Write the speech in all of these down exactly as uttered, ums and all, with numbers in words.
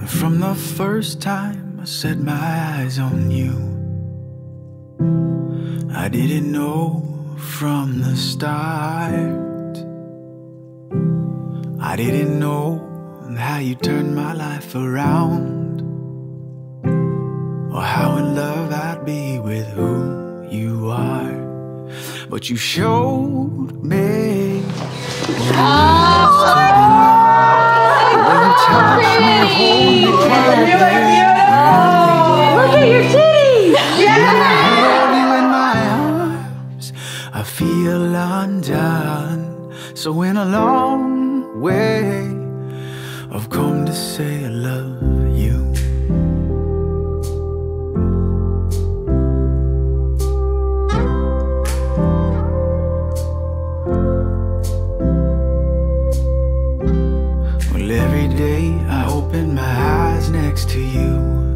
From the first time I set my eyes on you, I didn't know from the start. I didn't know how you turned my life around, or how in love I'd be with who you are. But you showed me oh, when you touched me, hold me quietly. Look at your titties! Yeah. When I hold you in my arms, I feel undone. So in a long way, I've come to say I love you. Well, every day I open my eyes next to you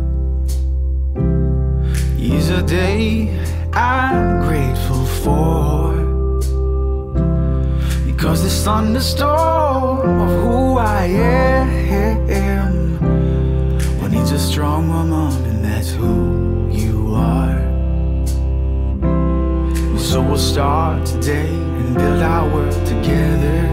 is a day I'm grateful for, because this thunderstorm of who I am, well, needs a strong woman, and that's who you are. So we'll start today and build our world together.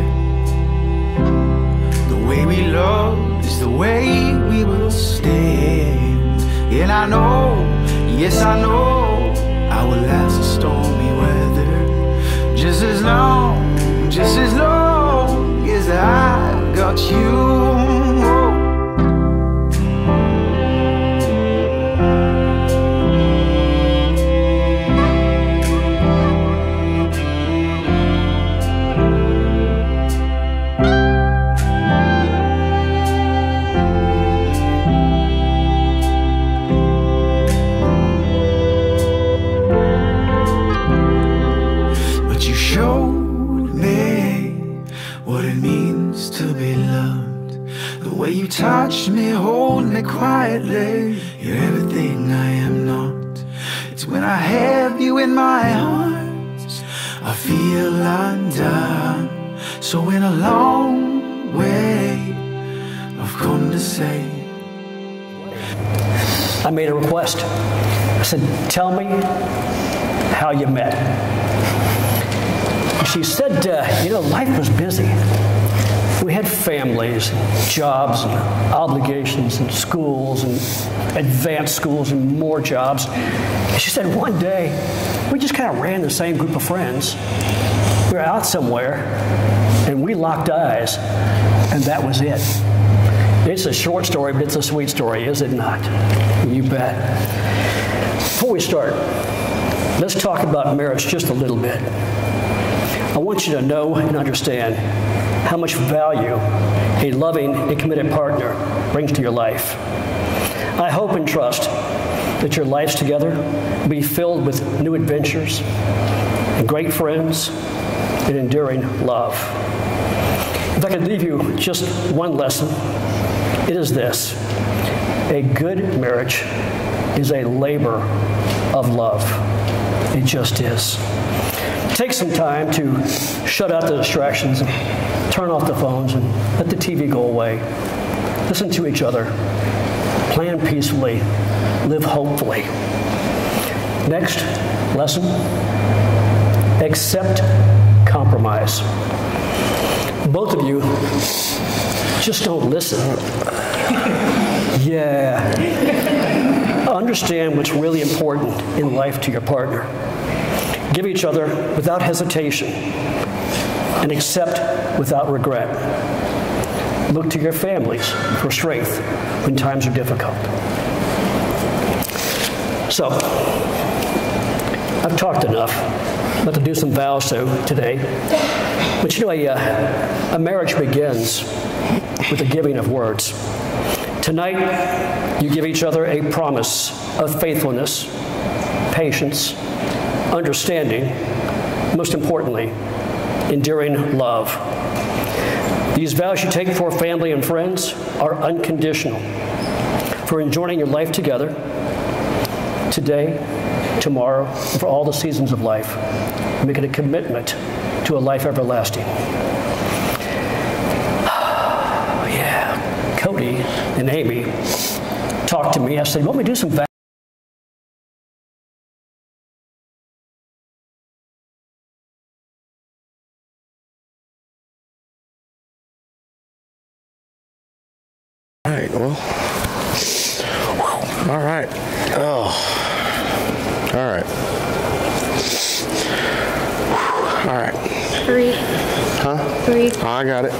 The way we love is the way we will stand. And I know, yes I know, I will last a stormy weather, just as long, just as long as I got you. You touch me, hold me quietly. You're everything I am not. It's when I have you in my arms, I feel undone. So in a long way, I've come to say. I made a request. I said, tell me how you met. She said, uh, you know, life was busy. We had families, jobs, and obligations, and schools, and advanced schools, and more jobs. And she said one day, we just kind of ran the same group of friends. We were out somewhere, and we locked eyes, and that was it. It's a short story, but it's a sweet story, is it not? You bet. Before we start, let's talk about marriage just a little bit. I want you to know and understand how much value a loving and committed partner brings to your life. I hope and trust that your lives together will be filled with new adventures and great friends and enduring love. If I could leave you just one lesson, it is this: a good marriage is a labor of love. It just is. Take some time to shut out the distractions and turn off the phones and let the T V go away. Listen to each other. Plan peacefully. Live hopefully. Next lesson, accept compromise. Both of you just don't listen. Yeah. Understand what's really important in life to your partner. Give each other without hesitation and accept without regret. Look to your families for strength when times are difficult. So, I've talked enough. I'm about to do some vows so today. But you know, a, uh, a marriage begins with the giving of words. Tonight, you give each other a promise of faithfulness, patience, understanding, most importantly, enduring love. These vows you take for family and friends are unconditional, for enjoying your life together, today, tomorrow, and for all the seasons of life. Make it a commitment to a life everlasting. Yeah, Cody. Cody and Amy talked to me. I said, "Why don't we do some vows?" All right, well, all right. Oh, all right. All right. Three. Huh? Three. Oh, I got it.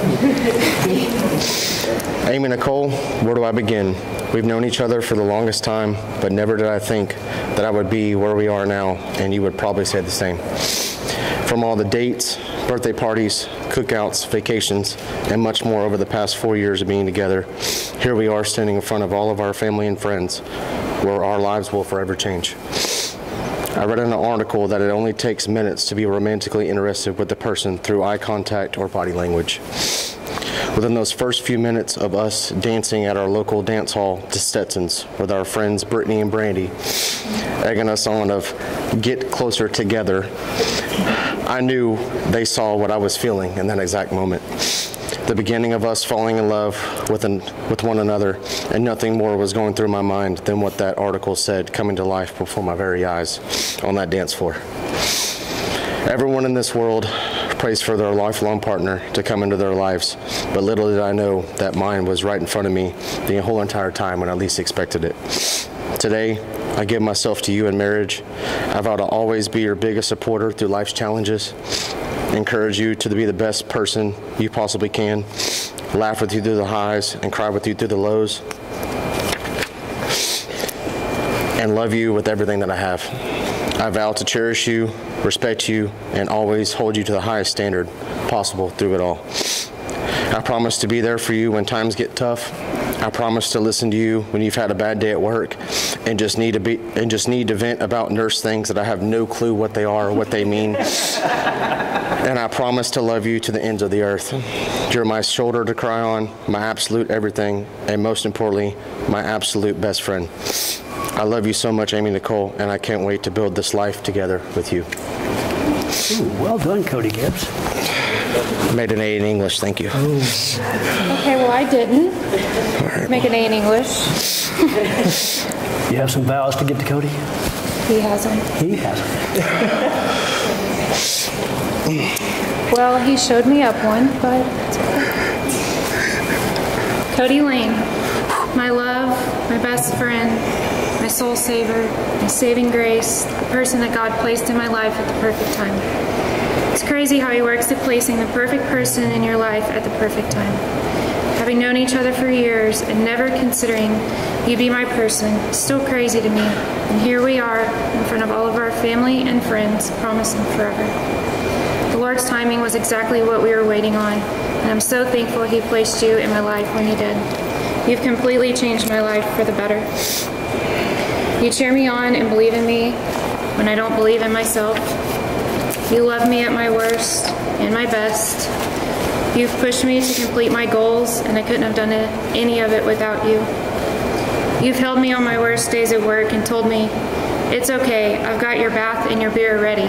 Amy Nicole, where do I begin? We've known each other for the longest time, but never did I think that I would be where we are now, and you would probably say the same. From all the dates, birthday parties, cookouts, vacations, and much more over the past four years of being together, here we are standing in front of all of our family and friends, where our lives will forever change. I read in an article that it only takes minutes to be romantically interested with the person through eye contact or body language. Within those first few minutes of us dancing at our local dance hall to Stetson's with our friends Brittany and Brandy, egging us on of get closer together, I knew they saw what I was feeling in that exact moment. The beginning of us falling in love with, an, with one another, and nothing more was going through my mind than what that article said coming to life before my very eyes on that dance floor. Everyone in this world prays for their lifelong partner to come into their lives, but little did I know that mine was right in front of me the whole entire time when I least expected it. Today, I give myself to you in marriage. I vow to always be your biggest supporter through life's challenges, encourage you to be the best person you possibly can, laugh with you through the highs and cry with you through the lows, and love you with everything that I have. I vow to cherish you, respect you, and always hold you to the highest standard possible through it all. I promise to be there for you when times get tough. I promise to listen to you when you've had a bad day at work and just need to be and just need to vent about nurse things that I have no clue what they are or what they mean. And I promise to love you to the ends of the earth. You're my shoulder to cry on, my absolute everything, and most importantly, my absolute best friend. I love you so much, Amy Nicole, and I can't wait to build this life together with you. Ooh, well done, Cody Gibbs. Made an A in English, thank you. Okay, well, I didn't make an A in English. You have some vows to give to Cody? He hasn't. He hasn't. Well, he showed me up one, but it's okay. Cody Lane, my love, my best friend, my soul saver, my saving grace, the person that God placed in my life at the perfect time. It's crazy how he works at placing the perfect person in your life at the perfect time. Having known each other for years and never considering you'd be my person, is still crazy to me. And here we are in front of all of our family and friends, promising forever. The Lord's timing was exactly what we were waiting on, and I'm so thankful he placed you in my life when he did. You've completely changed my life for the better. You cheer me on and believe in me when I don't believe in myself. You love me at my worst and my best. You've pushed me to complete my goals, and I couldn't have done it, any of it without you. You've held me on my worst days at work and told me, it's okay, I've got your bath and your beer ready.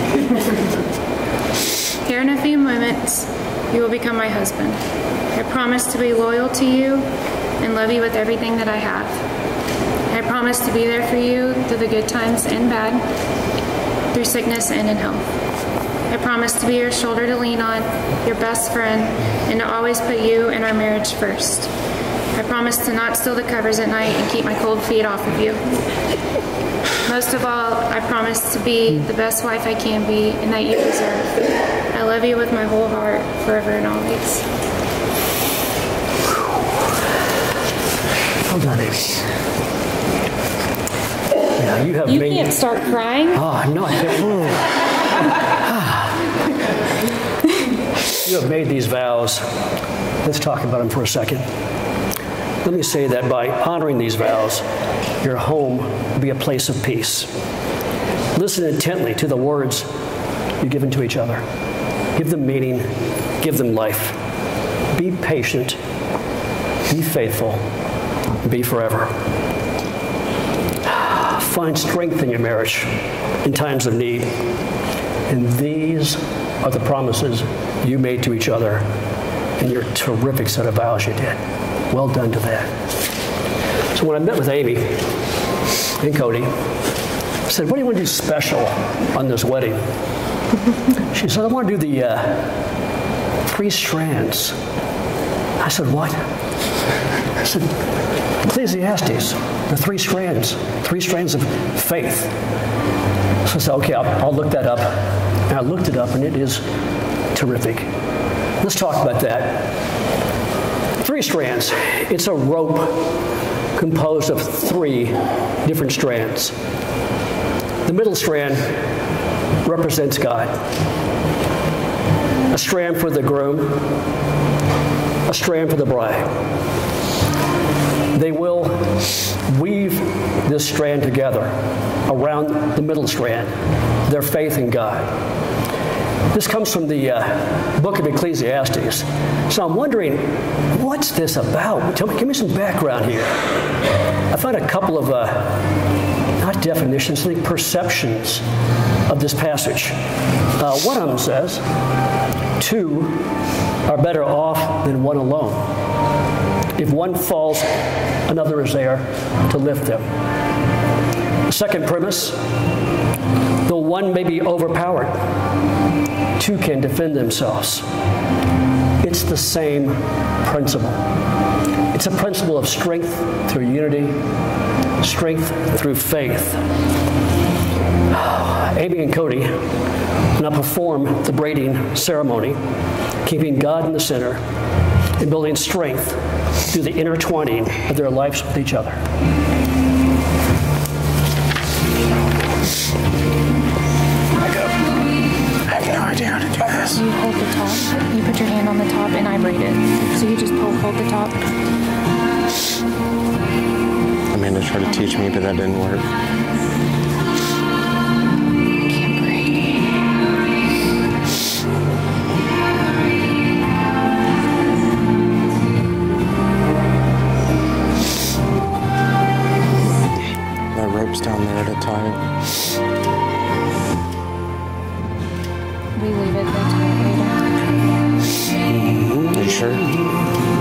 Here in a few moments, you will become my husband. I promise to be loyal to you and love you with everything that I have. I promise to be there for you through the good times and bad, through sickness and in health. I promise to be your shoulder to lean on, your best friend, and to always put you and our marriage first. I promise to not steal the covers at night and keep my cold feet off of you. Most of all, I promise to be the best wife I can be and that you deserve. I love you with my whole heart, forever and always. Well done, Amy. Yeah, you have You made... can't start crying. Oh, no, I can't. You have made these vows. Let's talk about them for a second. Let me say that by honoring these vows, your home will be a place of peace. Listen intently to the words you've given to each other. Give them meaning. Give them life. Be patient. Be faithful. Be forever. Find strength in your marriage in times of need. And these are the promises you made to each other in your terrific set of vows you did. well done to that. So when I met with Amy and Cody, I said, what do you want to do special on this wedding? She said, I want to do the uh, three strands. I said, what? I said, Ecclesiastes, the three strands, three strands of faith. So I said, okay, I'll, I'll look that up. And I looked it up, and it is terrific. Let's talk about that. Three strands. It's a rope composed of three different strands. The middle strand represents God. A strand for the groom, a strand for the bride. They will weave this strand together around the middle strand, their faith in God. This comes from the uh, book of Ecclesiastes. So I'm wondering, what's this about? Tell me, give me some background here. I found a couple of, uh, not definitions, I think perceptions of this passage. Uh, one of them says, two are better off than one alone. If one falls, another is there to lift them. The second premise, though one may be overpowered, two can defend themselves. It's the same principle. It's a principle of strength through unity, strength through faith. Amy and Cody now perform the braiding ceremony, keeping God in the center and building strength through the intertwining of their lives with each other. I have no idea how to do this. You hold the top, you put your hand on the top, and I braid it. So you just pull, hold the top. Amanda tried to teach me, but that didn't work. Can't braid. That rope's down there at a time. We leave it, they tie it later. Are you sure?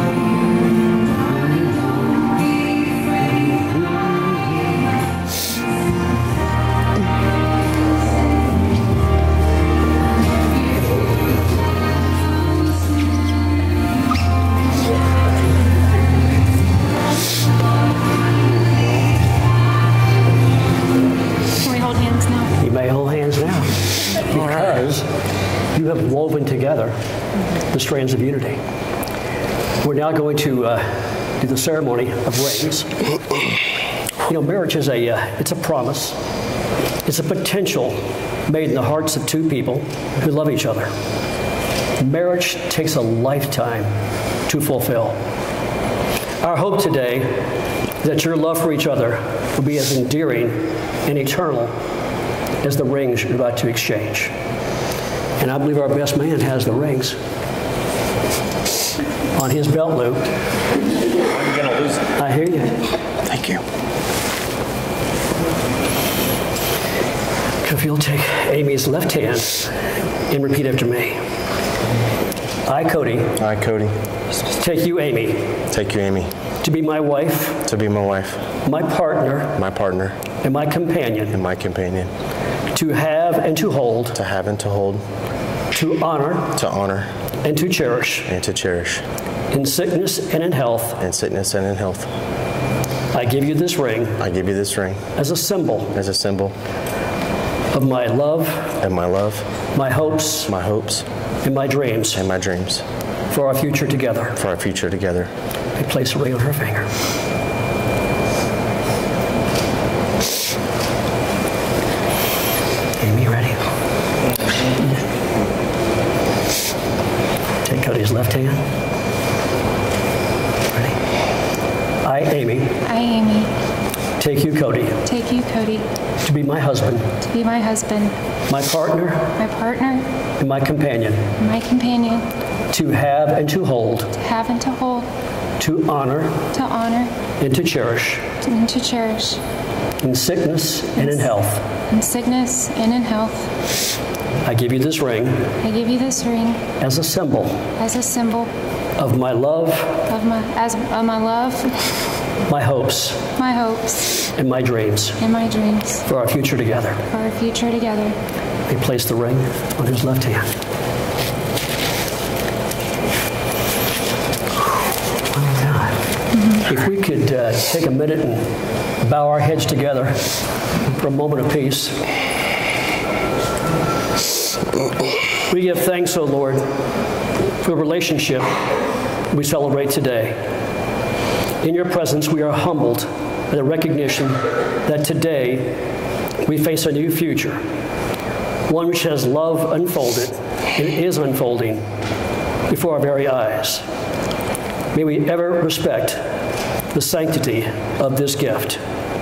You have woven together the strands of unity. We're now going to uh, do the ceremony of rings. You know, marriage is a, uh, it's a promise. It's a potential made in the hearts of two people who love each other. Marriage takes a lifetime to fulfill. Our hope today is that your love for each other will be as endearing and eternal as the rings you're about to exchange. And I believe our best man has the rings on his belt loop. I'm going to lose it. I hear you. Thank you. If you'll take Amy's left hand and repeat after me. I, Cody. I, Cody. Take you, Amy. Take you, Amy. To be my wife. To be my wife. My partner. My partner. And my companion. And my companion. To have and to hold. To have and to hold. To honor. To honor. And to cherish. And to cherish. In sickness and in health. In sickness and in health. I give you this ring. I give you this ring. As a symbol. As a symbol. Of my love. And my love. My hopes. My hopes. And my dreams. And my dreams. For our future together. For our future together. I place a ring on her finger. Amy, ready? Take Cody's left hand. Ready? I, Amy. I, Amy. Take you, Cody. Take you, Cody. To be my husband. To be my husband. My partner. My partner. And my companion. My companion. To have and to hold. To have and to hold. To honor. To honor. And to cherish. And to cherish. In sickness and in health. In sickness and in health. I give you this ring. I give you this ring. As a symbol. As a symbol. of my love, of my, as, of my love, my hopes, my hopes, and my dreams and my dreams for our future together. for our future together. He placed the ring on his left hand. Oh, God. Mm-hmm. If we could uh, take a minute and bow our heads together for a moment of peace. We give thanks, O Lord, for the relationship we celebrate today. In your presence, we are humbled by the recognition that today we face a new future, one which has love unfolded and is unfolding before our very eyes. May we ever respect the sanctity of this gift.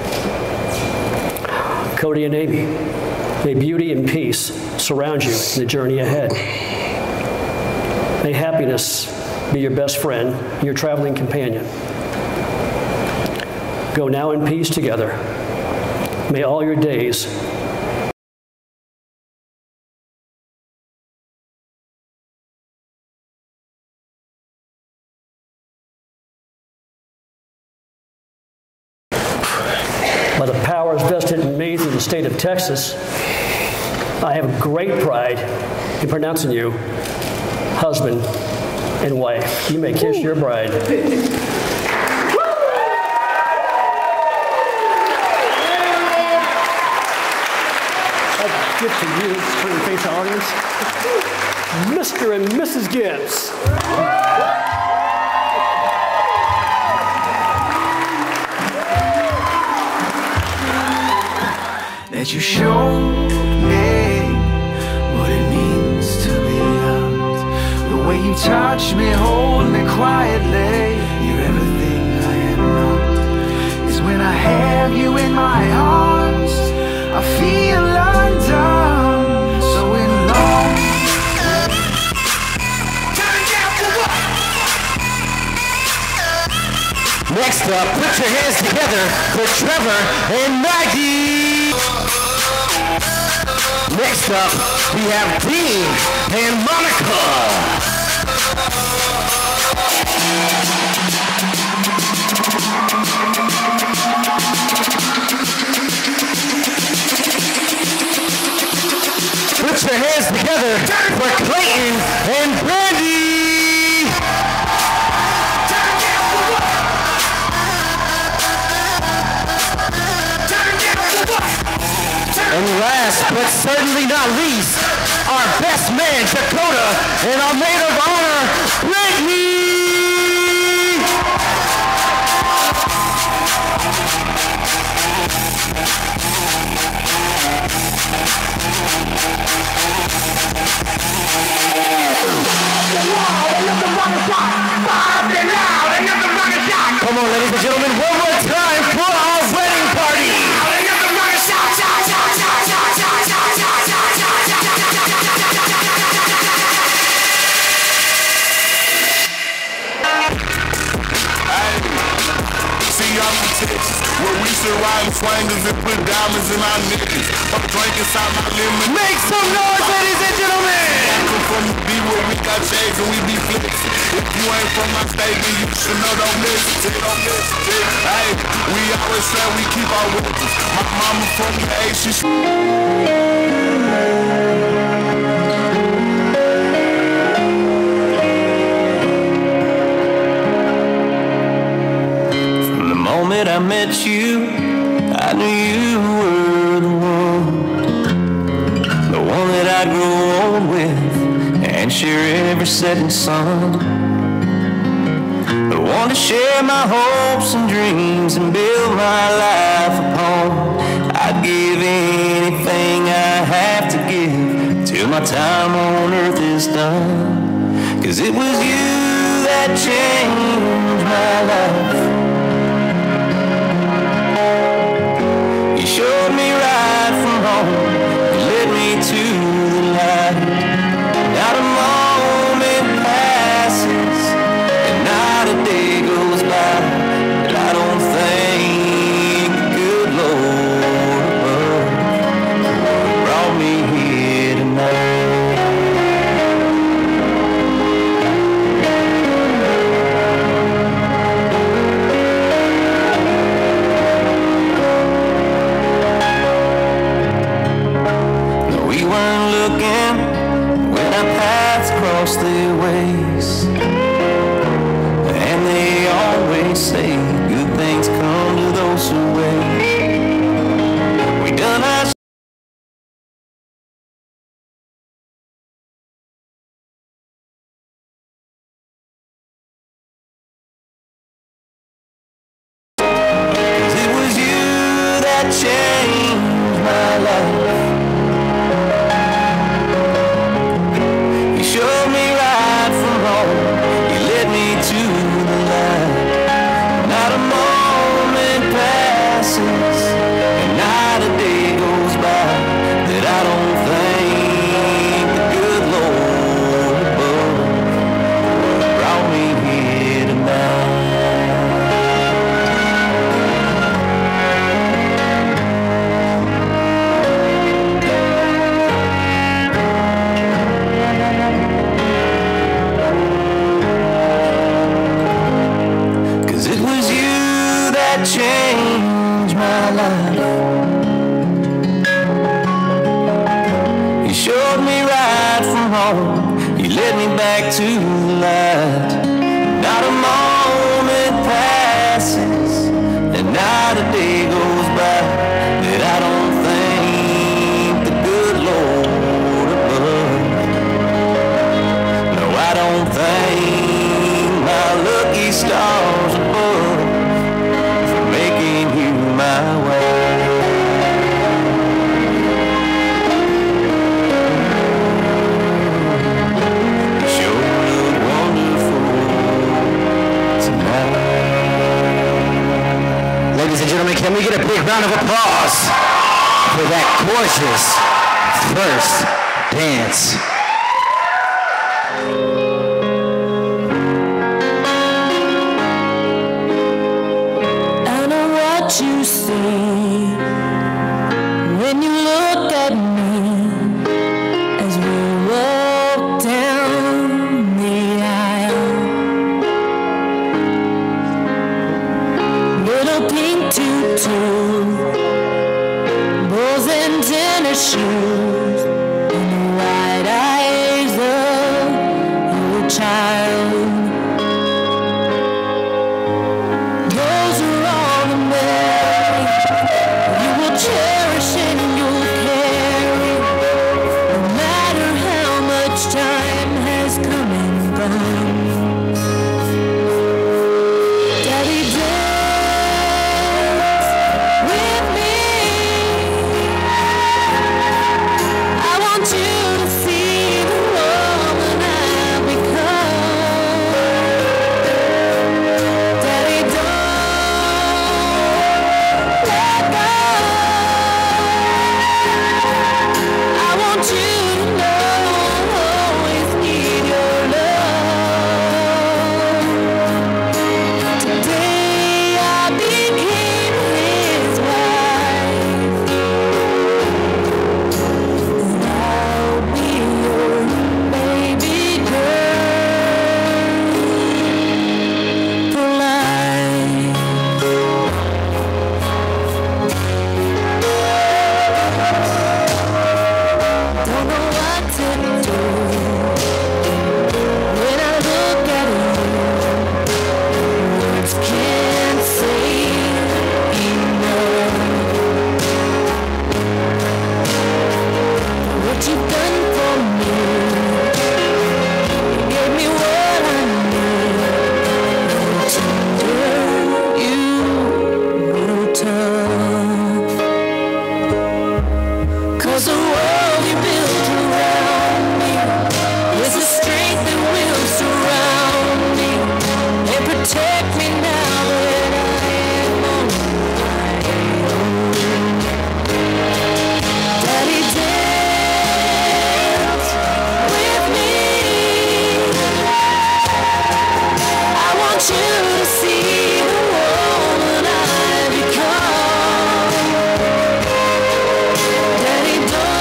Cody and Amy, may beauty and peace surround you in the journey ahead. May happiness be your best friend, your traveling companion. Go now in peace together. May all your days by the powers vested in me through the state of Texas, I have great pride in pronouncing you husband and wife. You may kiss your bride. I give to you, turn and face the audience, Mister and Missus Gibbs. That you showed me what it means to be loved. The way you touch me, hold me quietly. You're everything I am not. Is when I have you in my arms, I feel undone. So in love. Next up, put your hands together for Trevor and Maggie. Next up, we have Dean and Monica. Put your hands together for Clayton and Brandy. And last but certainly not least, our best man, Dakota, and our maid of honor, Brittany! Come on, ladies and gentlemen, one more time for our wedding party! Texas, where we should ride swangers and put diamonds in our necks. I'm drinking inside my lemon. Make some noise, ladies and gentlemen! I come from the B where we got chains and we be flexing. If you ain't from my state, then you should know, don't listen to it, don't listen to it. Hey, we always say we keep our weapons. My mama from the A, she I met you, I knew you were the one, the one that I'd grow old with and share every setting sun, the one to share my hopes and dreams and build my life upon. I'd give anything I have to give till my time on earth is done, 'cause it was you that changed my life. You showed me right from wrong, you led me to the light. Not a moment passes, and not a day goes by that I don't thank the good Lord above who brought me here tonight. led me back to the light. Not a moment passes, and not a day goes by that I don't thank the good Lord above. No, I don't thank my lucky stars above for making you my way. You sure look wonderful tonight. Ladies and gentlemen, can we get a big round of applause for that gorgeous first dance? I know what you see when you look at me as we walk down the aisle. Little pink tutu, bows and tennis shoes, and the wide eyes of your child. Those are all the memories you will cherish and you'll carry, no matter how much time has come and gone. Daddy, dance with me. I want you to see the woman I've become. Daddy, don't let go. I want you to know I'll always need your love. Today I became his wife, and I'll be your baby girl for life. Don't know what to do when I look at you. Words can't say enough. What you've done for me, you gave me what I need. How tender you will touch. 'Cause the world you built around me is the strength that will surround me and protect me now that I am on my own. Daddy, dance with me. I want you to see the woman I've become. Daddy,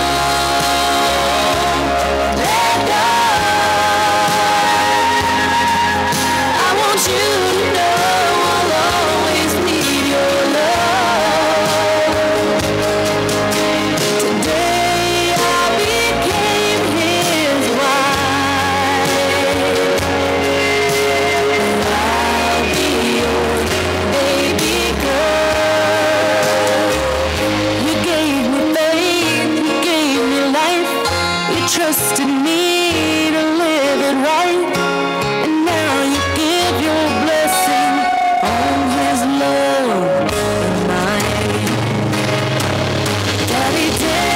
don't let go. I want you to know I'll always need your love. Today I became his wife, and I'll be your baby girl. You gave me faith, you gave me life, you trusted me to live it right, and now you give your blessing on his love and mine. Daddy,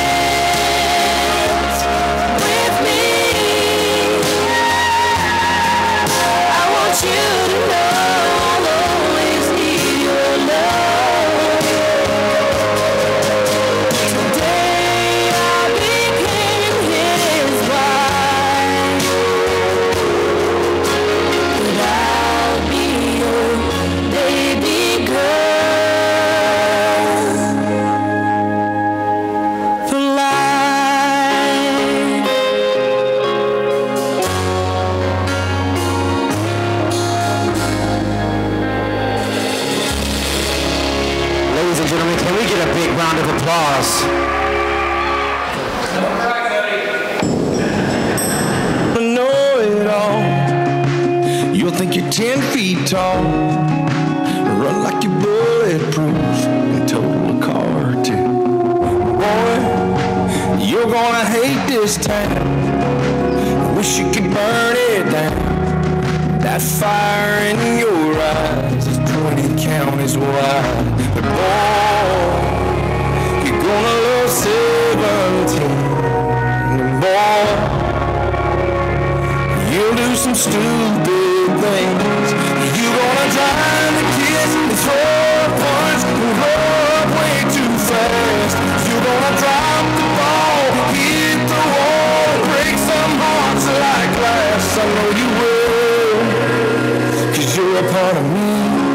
dance with me. I want you to know I'll always need your love. Today I became his wife, and I'll be your baby girl for life. Ladies and gentlemen, can we get a big round of applause? I know you're ten feet tall. Run like you're bulletproof and total a car or two. Boy, you're gonna hate this town. Wish you could burn it down. That fire in your eyes is twenty counties wide. But boy, you're gonna love seventeen. And boy, you'll do some stupid things. You're gonna drive the kiss and throw a punch and roll way too fast. You're gonna drop the ball, hit the wall, break some hearts like glass. I know you will, 'cause you're a part of me,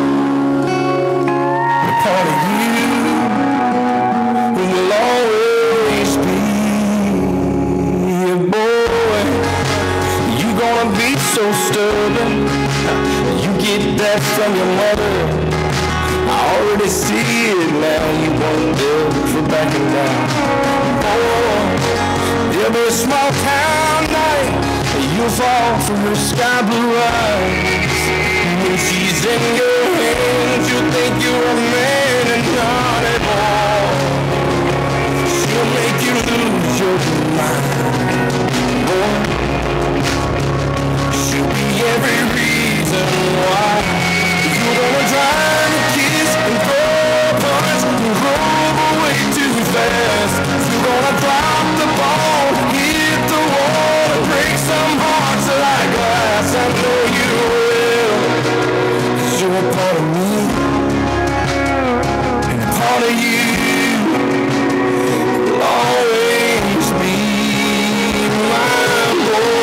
a part of you, who will always be. Boy, you're gonna be so stubborn. You get that from your mother. I already see it now. You won't build for backing down. Oh, there'll be a small town night. You'll fall for her sky blue eyes. When she's in your hands, you'll think you're a man and not at all. She'll make you lose your mind. Boy, she'll be every reason why. You're gonna try to kiss and throw a punch and roll away too fast. You're gonna drop the ball, hit the wall, and break some hearts like glass. I know you will, 'cause you're a part of me and a part of you will always be my boy.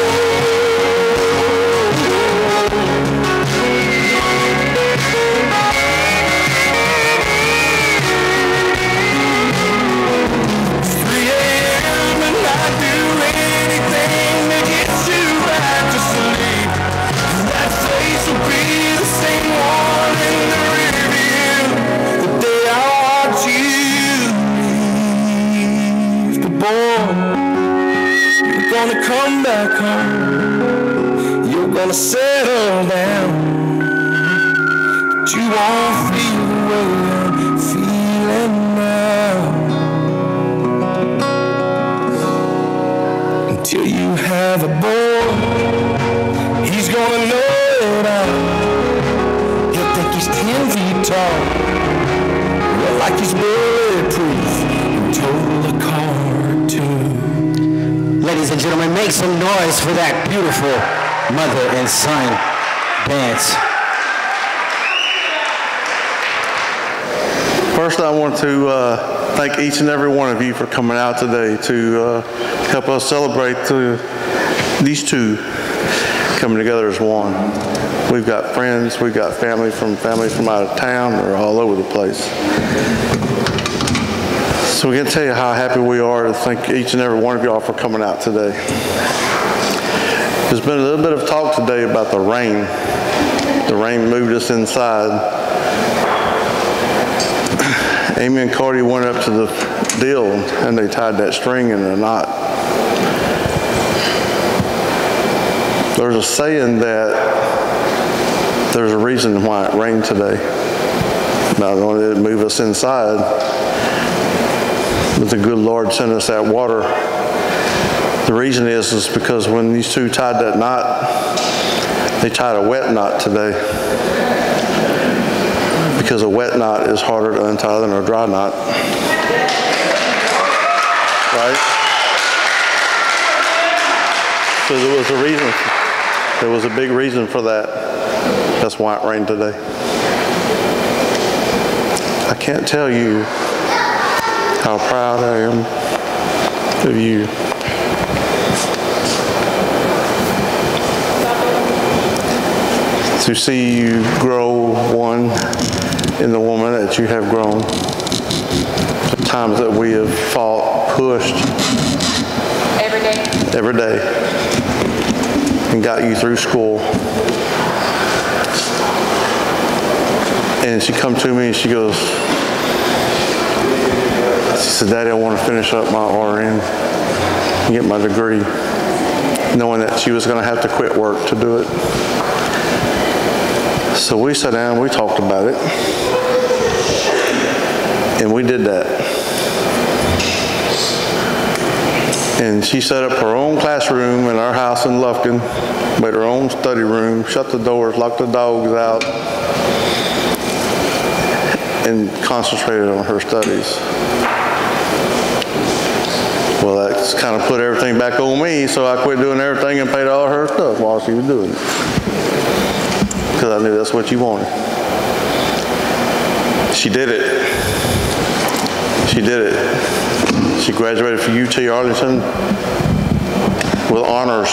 Gonna come back home, you're gonna settle down, but you won't feel the way I'm feeling now, until you have a boy. He's gonna know it all. He'll think he's ten feet tall, well, like he's bulletproof and total a cartoon. Ladies and gentlemen, make some noise for that beautiful mother and son dance. First, I want to uh, thank each and every one of you for coming out today to uh, help us celebrate the, these two coming together as one. We've got friends, we've got family from families from out of town. They're all over the place. So we can tell you how happy we are to thank each and every one of y'all for coming out today. There's been a little bit of talk today about the rain. The rain moved us inside. Amy and Cody went up to the deal and they tied that string in a knot. There's a saying that there's a reason why it rained today. Not only did it move us inside, but the good Lord sent us that water. The reason is, is because when these two tied that knot, they tied a wet knot today. Because a wet knot is harder to untie than a dry knot. Right? So there was a reason. There was a big reason for that. That's why it rained today. I can't tell you how proud I am of you. To see you grow, one, in the woman that you have grown. The times that we have fought, pushed. Every day. Every day. And got you through school. And she come to me and she goes, she said, Daddy, I want to finish up my R N and get my degree, knowing that she was going to have to quit work to do it. So we sat down, we talked about it, and we did that. And she set up her own classroom in our house in Lufkin, made her own study room, shut the doors, locked the dogs out, and concentrated on her studies. Well, that's kind of put everything back on me, so I quit doing everything and paid all her stuff while she was doing it. Because I knew that's what you wanted. She did it. She did it. She graduated from U T Arlington with honors.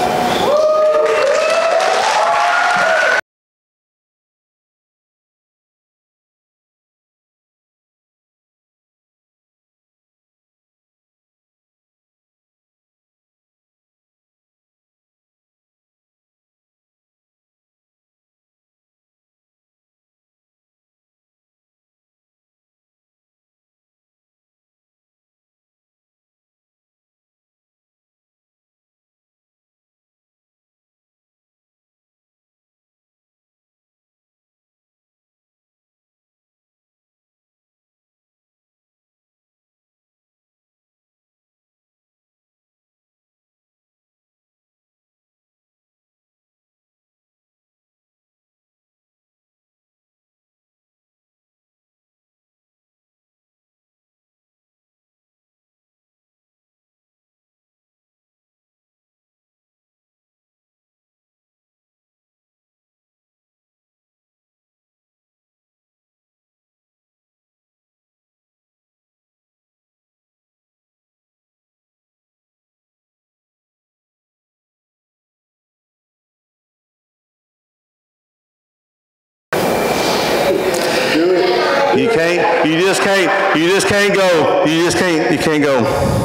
You can't, you just can't, you just can't go. You just can't, you can't go.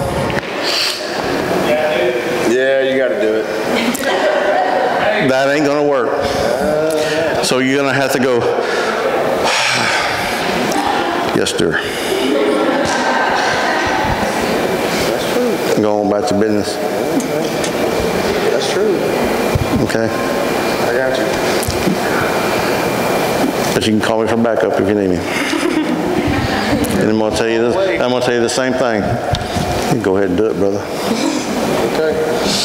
Yeah, you got to do it. That ain't gonna work. So you're gonna have to go, yes, dear. That's true. Go on back to business. That's true. Okay? I got you. But you can call me for backup if you need me. And I'm gonna tell you this, I'm gonna tell you the same thing. You go ahead and do it, brother. Okay.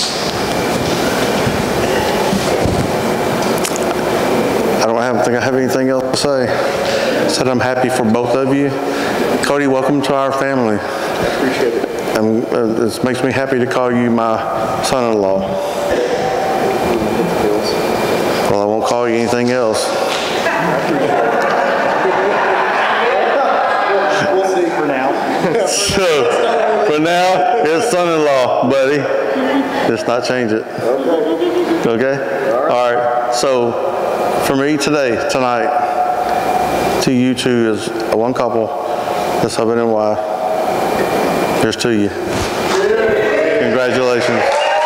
I don't have, think I have anything else to say. Said I'm happy for both of you. Cody, welcome to our family. I appreciate it. I'm, uh, it makes me happy to call you my son-in-law. Well, I won't call you anything else. We'll see for now. So, for now, it's son-in-law, buddy. Let's not change it. Okay. Okay? All right. All right. So, for me today, tonight, to you two as one couple, that's husband and wife. Here's to you. Congratulations.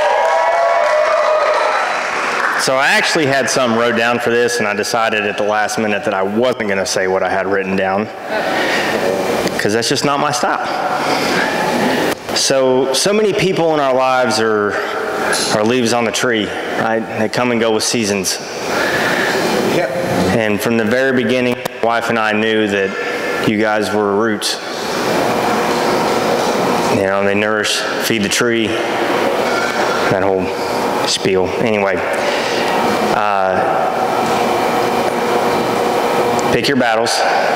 So I actually had some wrote down for this, and I decided at the last minute that I wasn't going to say what I had written down, because that's just not my style. So, so many people in our lives are, are leaves on the tree, right? They come and go with seasons. Yep. And from the very beginning, my wife and I knew that you guys were roots. You know, they nourish, feed the tree, that whole spiel. Anyway. Uh, pick your battles.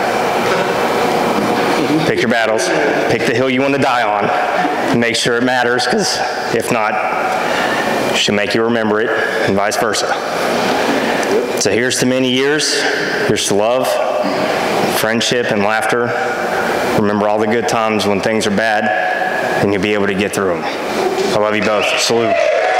Pick your battles. Pick the hill you want to die on. And make sure it matters, because if not, she'll make you remember it, and vice versa. So here's to many years. Here's to love, friendship, and laughter. Remember all the good times when things are bad, and you'll be able to get through them. I love you both. Salute.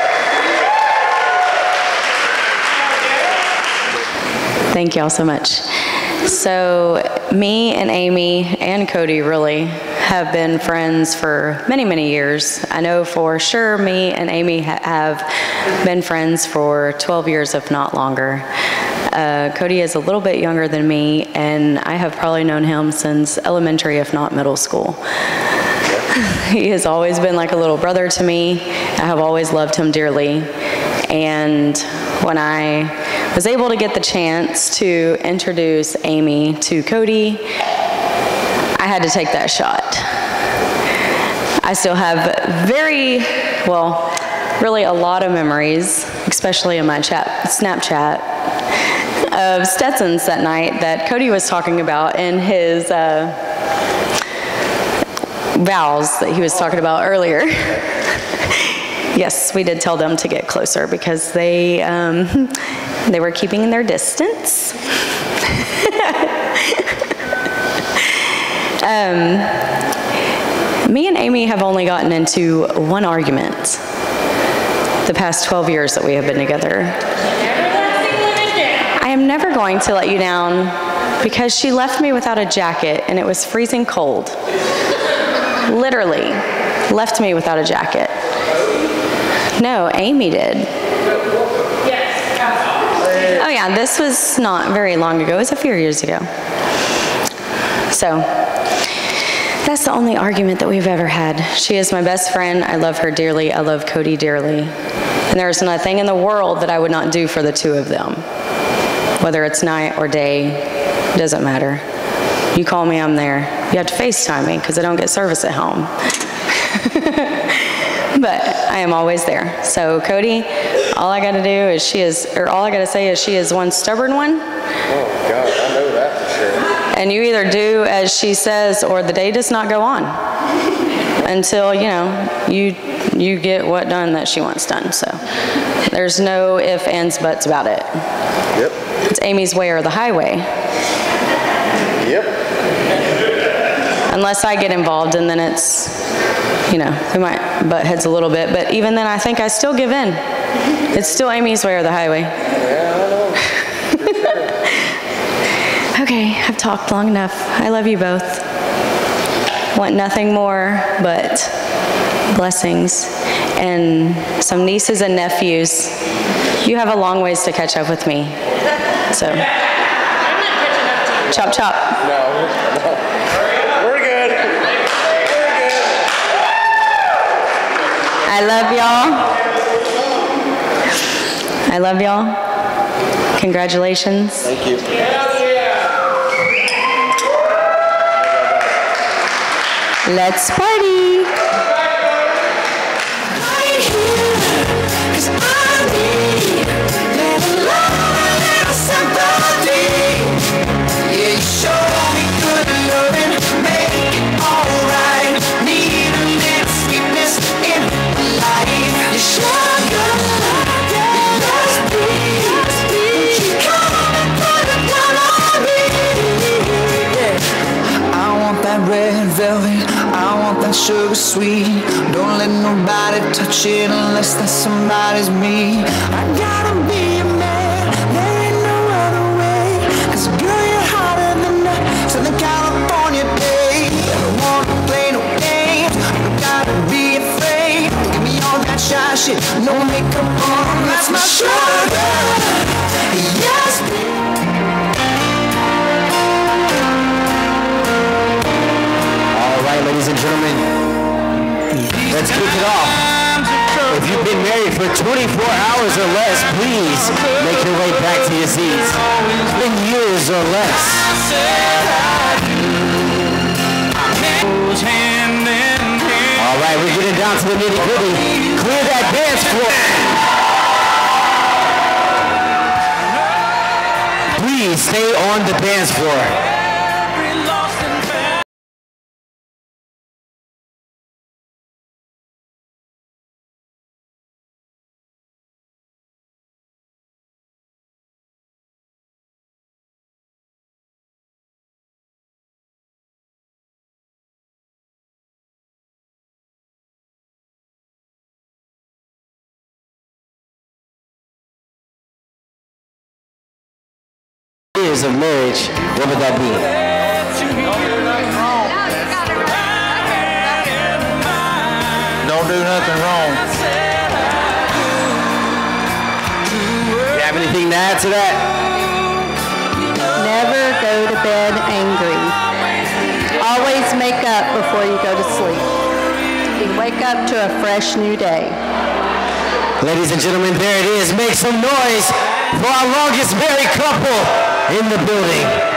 Thank y'all so much. So me and Amy and Cody really have been friends for many, many years. I know for sure me and Amy ha have been friends for twelve years, if not longer. Uh, Cody is a little bit younger than me, and I have probably known him since elementary, if not middle school. He has always been like a little brother to me. I have always loved him dearly. And when I was able to get the chance to introduce Amy to Cody, I had to take that shot. I still have very, well, really a lot of memories, especially in my chat, Snapchat, of Stetsons that night that Cody was talking about in his uh, vows that he was talking about earlier. Yes, we did tell them to get closer because they, um, they were keeping their distance. um, me and Amy have only gotten into one argument the past twelve years that we have been together. I am never going to let you down because she left me without a jacket and it was freezing cold. Literally left me without a jacket. No, Amy did. Oh yeah, this was not very long ago. It was a few years ago. So, that's the only argument that we've ever had. She is my best friend. I love her dearly. I love Cody dearly. And there's nothing in the world that I would not do for the two of them. Whether it's night or day, doesn't matter. You call me, I'm there. You have to FaceTime me because I don't get service at home. But I am always there. So Cody, all I gotta do is she is, or all I gotta say is she is one stubborn one. Oh God, I know that for sure. And you either do as she says or the day does not go on until, you know, you you get what done that she wants done. So there's no ifs, ands, buts about it. Yep. It's Amy's way or the highway. Yep. Unless I get involved, and then it's, you know, we might butt heads a little bit, but even then I think I still give in. It's still Amy's way or the highway. Yeah, I know. Okay, I've talked long enough. I love you both. Want nothing more but blessings and some nieces and nephews. You have a long ways to catch up with me. So, chop chop. No, no. We're good. We're good. I love y'all. I love y'all. Congratulations. Thank you. Let's party. Red velvet, I want that sugar sweet. Don't let nobody touch it unless that somebody's me. I gotta be a man, there ain't no other way. Cause girl, you're hotter than that Southern California day. I don't wanna play no games, you gotta be afraid. Give me all that shy shit, no makeup on, that's my sugar. Yes, baby. Ladies and gentlemen, let's kick it off. If you've been married for twenty-four hours or less, please make your way back to your seats. It's been years or less. All right, we're getting down to the nitty-gritty. Clear that dance floor. Please stay on the dance floor. Years of marriage, what would that be? Don't do nothing wrong. You have anything to add to that? Never go to bed angry. Always make up before you go to sleep. You wake up to a fresh new day. Ladies and gentlemen, there it is. Make some noise for our longest married couple in the building.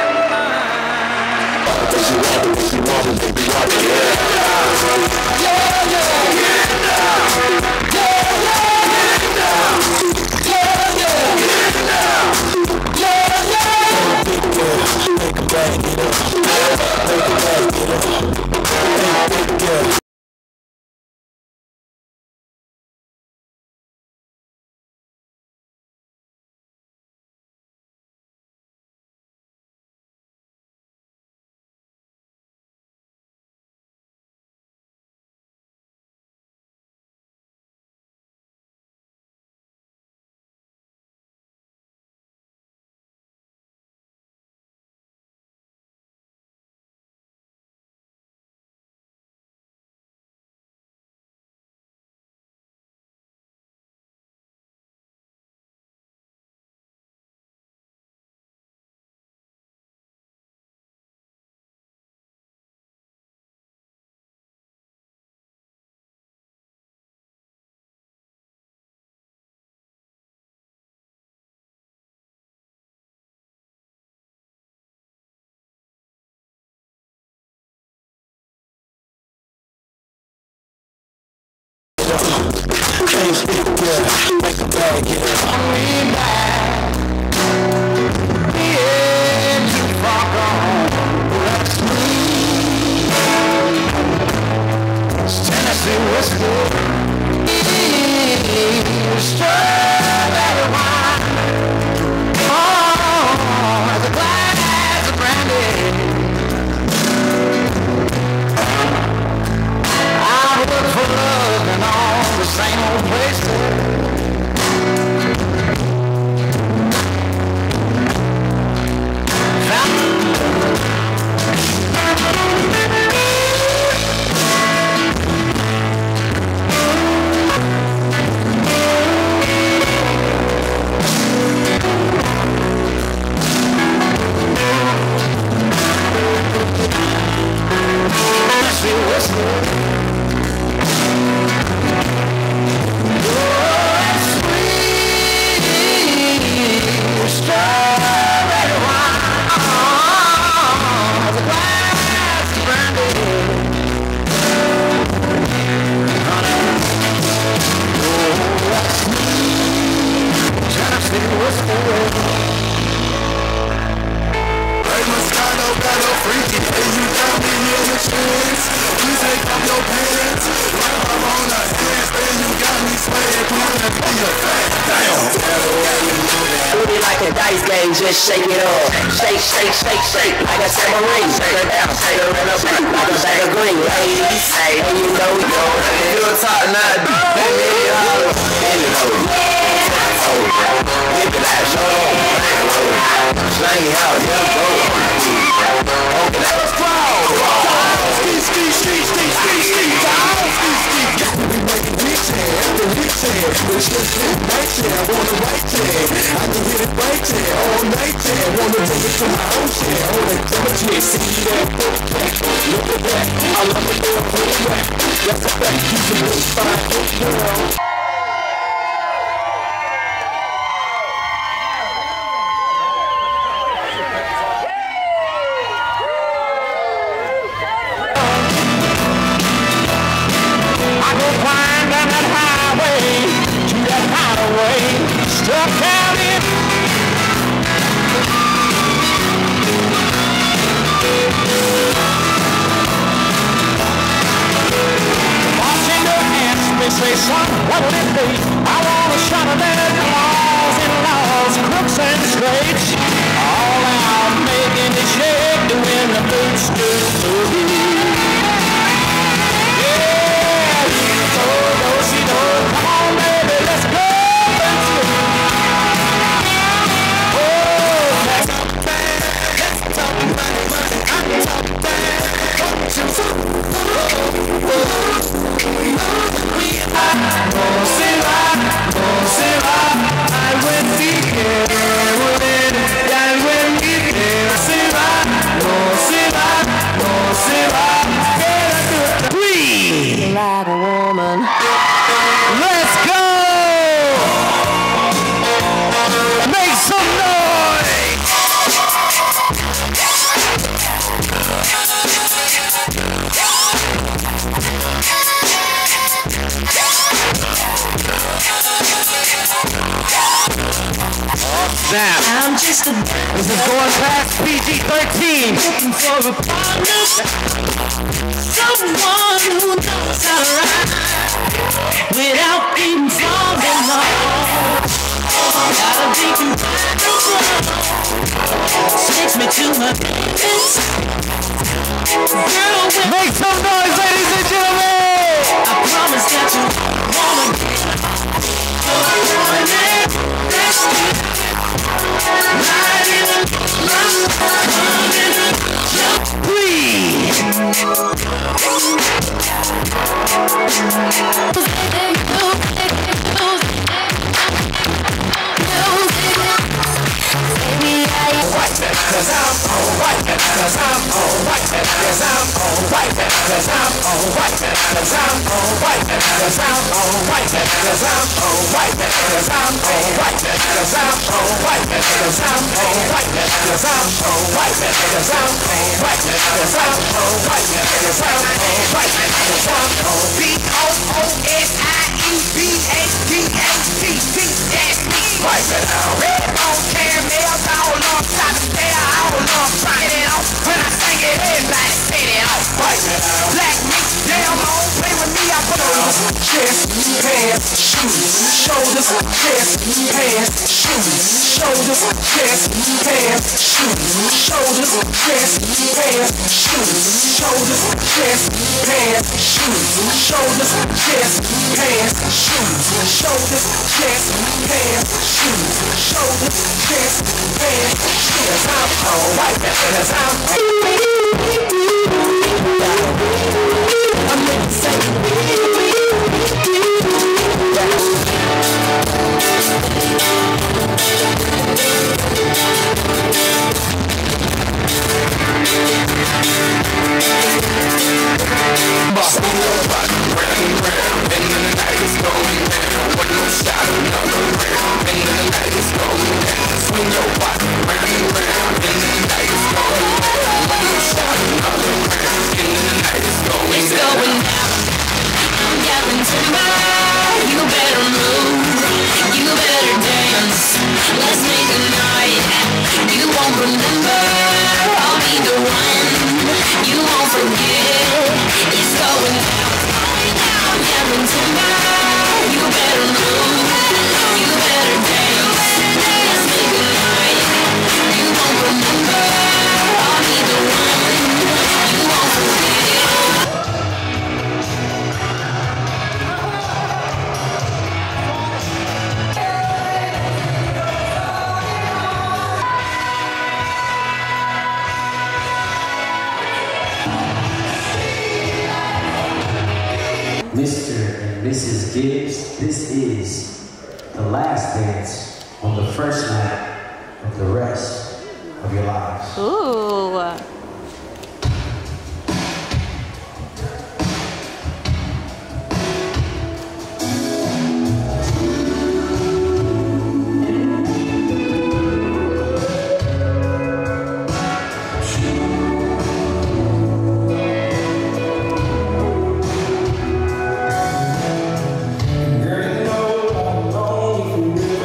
Just shake it up, shake, shake, shake, shake, like a submarine. Shake it down, shake it around up, like a bag of green. Ladies, hey, and you know you know, if you're top nine, let me holler, let me know. Give it that show, slang it out, here we go. Okay, let's go. Ski, ski, ski, ski, ski, ski, down, ski, ski. Got to be making big chair, after big chair. But shit, shit, night chair, I want a white chair. I can hit it right chair, all night chair. Wanna take it to my own chair. Hold it, come and chair, see that, look at that. I love it, girl, put it back. That's a fact, you can really find it, girl. Say, son, what would it be? I want a shot of that laws and laws, crooks and straights, all out making it shake to win the boots to boogie. Yeah, do do si do, come on, baby, let's go. Oh, let's talk bad, let's talk money, money, I'm talk bad. What you talk? No se va, no se va, algo en ti quiero volver, y algo en mí quiero se va, no se va, no Snap. I'm just a This is going past P G thirteen. looking for a partner, someone who knows how to ride without being falling off. Gotta be compatible, takes me to my limits. Girl, when Make some noise, ladies and gentlemen. I promise that you wanna get Cause I'm alright, cause I'm alright, cause I'm alright, cause I'm alright, cause I'm alright, cause I'm alright, cause I'm alright, cause I'm alright, cause I'm alright, cause I'm alright, cause I'm alright, cause I'm alright, cause I'm alright, cause I'm alright, cause I'm alright. B O O S I E B H D H T T S E. Right now, red on caramels all on top of there, all on trying it off. When I sing it, everybody set it off. Right now, black meat, damn on, play with me, I put on chest, hands, shoes, shoulders, chest, hands, shoes, shoulders, chest, hands, shoes, shoulders, chest, hands, shoes, shoulders, chest, hands, shoes, shoulders, chest, hands, shoes, shoulders, chest, hands, shoes, shoulders, chest, hands, shoes. I'm alright, cause I'm I'm in the same. Swing your body round and round, and then the night is going down. One more shot, another round, and then the night is going down. Swing your body round and round, and then the night is going down. One more shot, another round, and then the night is going It's down. going down. I'm getting timber. You better move. You better dance. Let's make a night you won't remember. I'll be the one you won't forget. It's going down. I'm getting timber. You better move. You better dance. Let's make a night you won't remember. I'll be the one you won't forget. Mister and Missus Gibbs, this is the last dance on the first night of the rest of your lives. Ooh.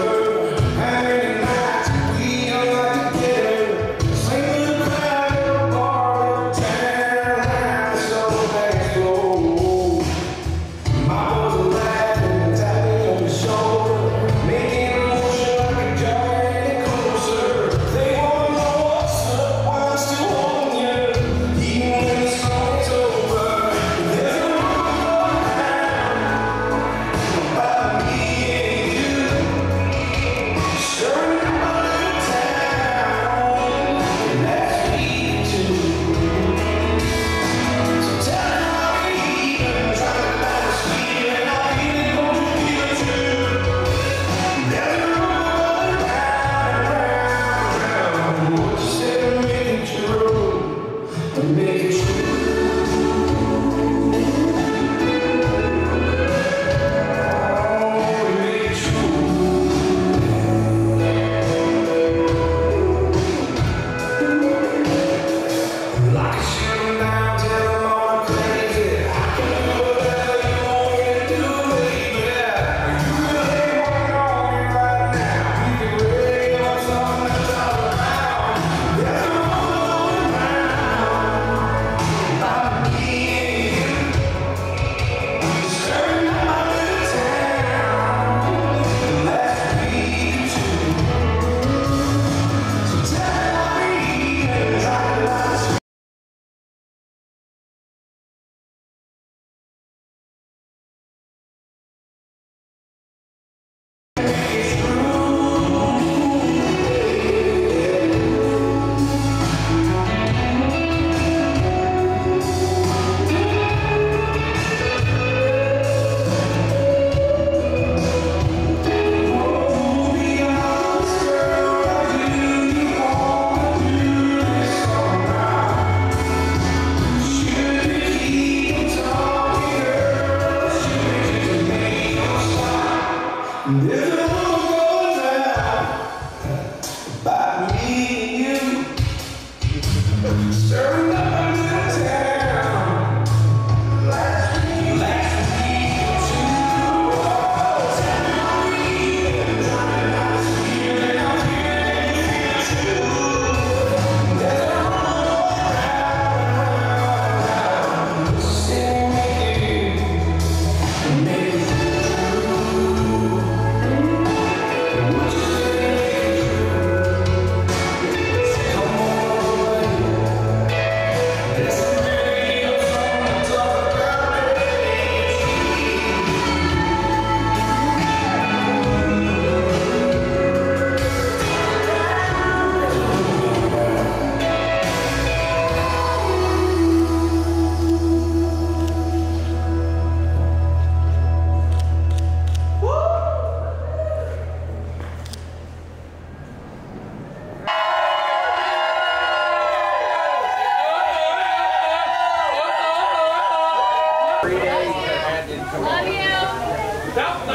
We are together, sing the three days and her hat didn't come off. Don't,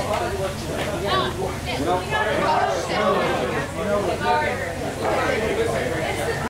don't,